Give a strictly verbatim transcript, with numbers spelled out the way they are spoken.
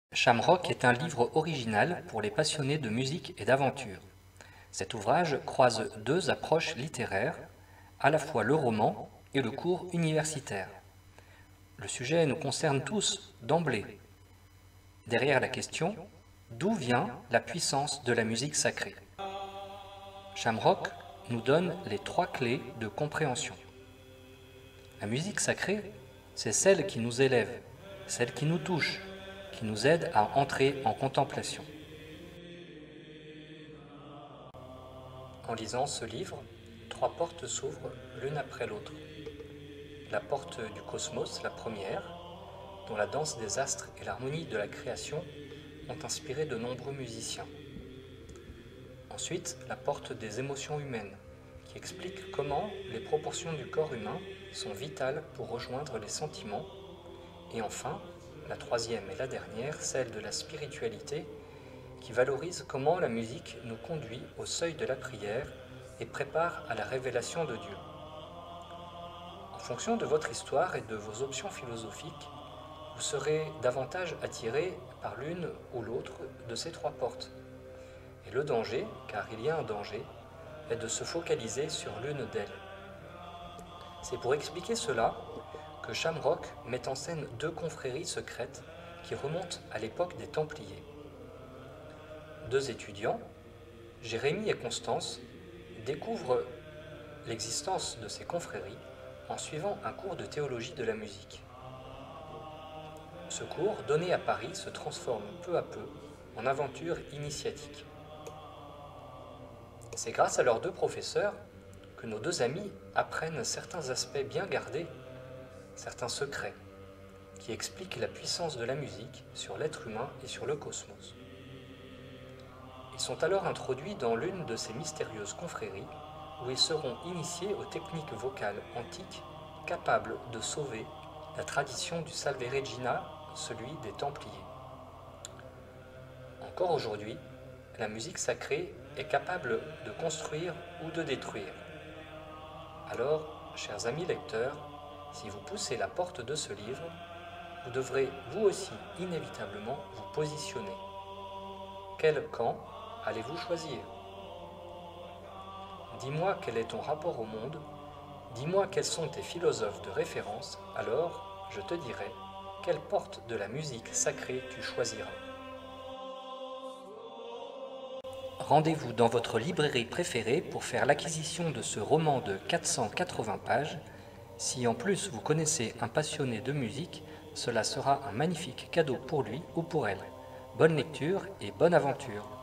Shamrock est un livre original pour les passionnés de musique et d'aventure. Cet ouvrage croise deux approches littéraires, à la fois le roman et le cours universitaire. Le sujet nous concerne tous d'emblée. Derrière la question, d'où vient la puissance de la musique sacrée? Shamrock nous donne les trois clés de compréhension. La musique sacrée, c'est celle qui nous élève, celle qui nous touche, qui nous aide à entrer en contemplation. En lisant ce livre, trois portes s'ouvrent l'une après l'autre. La porte du cosmos, la première, dont la danse des astres et l'harmonie de la création ont inspiré de nombreux musiciens. Ensuite, la porte des émotions humaines, qui explique comment les proportions du corps humain sont vitales pour rejoindre les sentiments. Et enfin, la troisième et la dernière, celle de la spiritualité, qui valorise comment la musique nous conduit au seuil de la prière et prépare à la révélation de Dieu. En fonction de votre histoire et de vos options philosophiques, vous serez davantage attiré par l'une ou l'autre de ces trois portes. Et le danger, car il y a un danger, est de se focaliser sur l'une d'elles. C'est pour expliquer cela que Shamrock met en scène deux confréries secrètes qui remontent à l'époque des Templiers. Deux étudiants, Jérémie et Constance, découvrent l'existence de ces confréries en suivant un cours de théologie de la musique. Ce cours, donné à Paris, se transforme peu à peu en aventure initiatique. C'est grâce à leurs deux professeurs que nos deux amis apprennent certains aspects bien gardés, certains secrets, qui expliquent la puissance de la musique sur l'être humain et sur le cosmos. Ils sont alors introduits dans l'une de ces mystérieuses confréries où ils seront initiés aux techniques vocales antiques capables de sauver la tradition du Salve Regina, celui des Templiers. Encore aujourd'hui, la musique sacrée est capable de construire ou de détruire. Alors, chers amis lecteurs, si vous poussez la porte de ce livre, vous devrez vous aussi inévitablement vous positionner. Quel camp allez-vous choisir? Dis-moi quel est ton rapport au monde, dis-moi quels sont tes philosophes de référence, alors je te dirai quelle porte de la musique sacrée tu choisiras. Rendez-vous dans votre librairie préférée pour faire l'acquisition de ce roman de quatre cent quatre-vingts pages. Si en plus vous connaissez un passionné de musique, cela sera un magnifique cadeau pour lui ou pour elle. Bonne lecture et bonne aventure!